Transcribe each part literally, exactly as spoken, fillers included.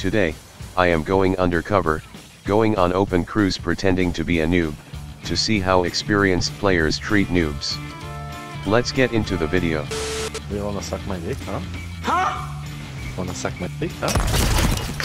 Today, I am going undercover, going on open cruise pretending to be a noob, to see how experienced players treat noobs. Let's get into the video. You wanna suck my dick, huh? Huh? Wanna suck my dick, huh?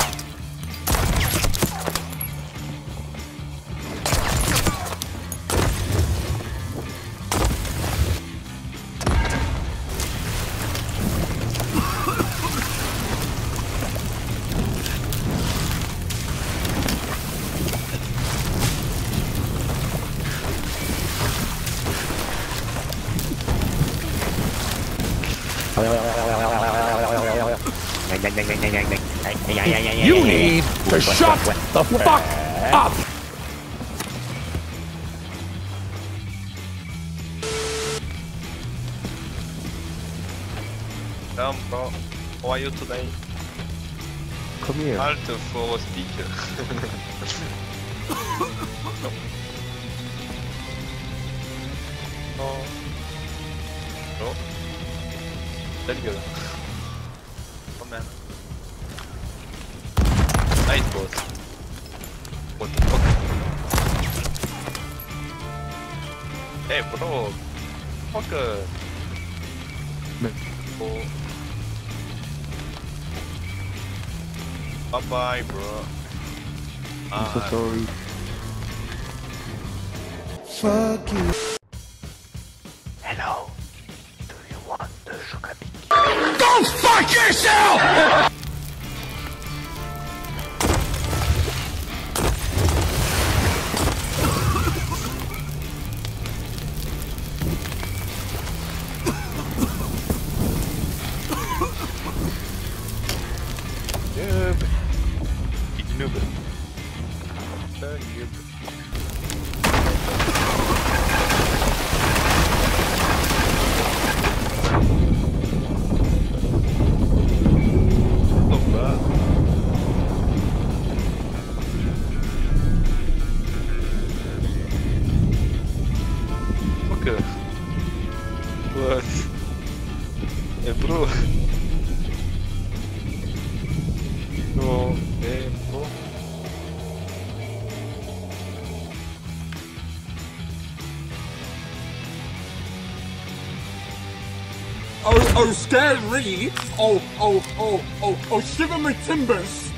You need to shut the fuck up! Damn, bro. How are you today? Come here. Alt for speaker. No. No. Ta gueule. Oh man. Nice boss. What the fuck? Hey bro. Fucker. Oh. Bye bye bro. I'm so sorry. Fuck you. Hello. Do you want the chocolat? Go fuck yourself! Noob. It's noob. The noob. Oh, wow. Okay. What? Hey, bro. No, eh, bro. Oh, oh, scary! Oh, oh, oh, oh, oh, shiver my timbers!